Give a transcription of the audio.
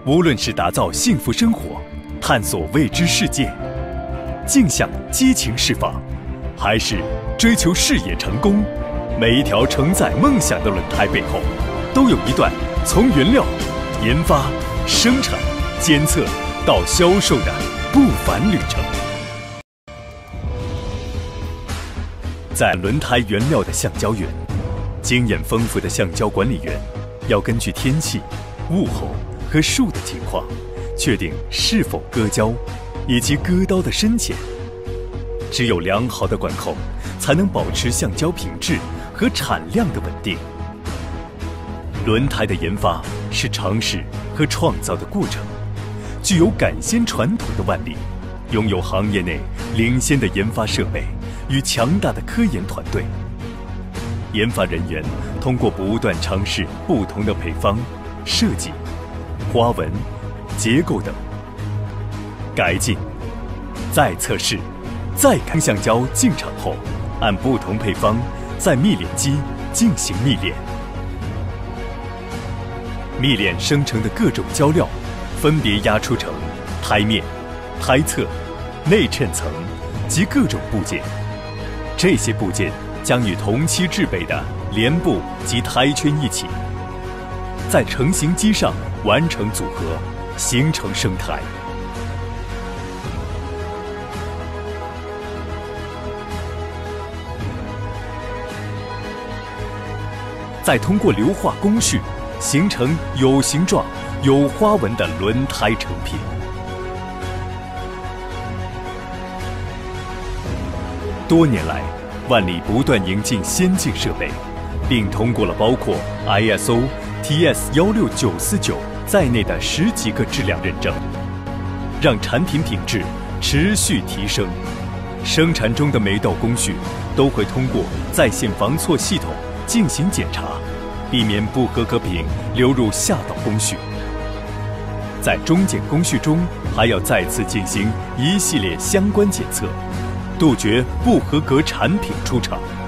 无论是打造幸福生活，探索未知世界，尽享激情释放，还是追求事业成功，每一条承载梦想的轮胎背后，都有一段从原料、研发、生产、监测到销售的不凡旅程。在轮胎原料的橡胶园，经验丰富的橡胶管理员要根据天气、物候和树的情况，确定是否割胶以及割刀的深浅。只有良好的管控，才能保持橡胶品质和产量的稳定。轮胎的研发是尝试和创造的过程，具有赶先传统的万里，拥有行业内领先的研发设备与强大的科研团队。研发人员通过不断尝试不同的配方、设计、花纹、结构等，改进、再测试、再看橡胶进场后，按不同配方在密炼机进行密炼。密炼生成的各种胶料，分别压出成胎面、胎侧、内衬层及各种部件。这些部件将与同期制备的帘布及胎圈一起，在成型机上完成组合，形成生胎。再通过硫化工序，形成有形状、有花纹的轮胎成品。多年来，万里不断引进先进设备，并通过了包括 ISO、TS16949在内的10几个质量认证，让产品品质持续提升。生产中的每道工序都会通过在线防错系统进行检查，避免不合格品流入下道工序。在中检工序中，还要再次进行一系列相关检测，杜绝不合格产品出厂。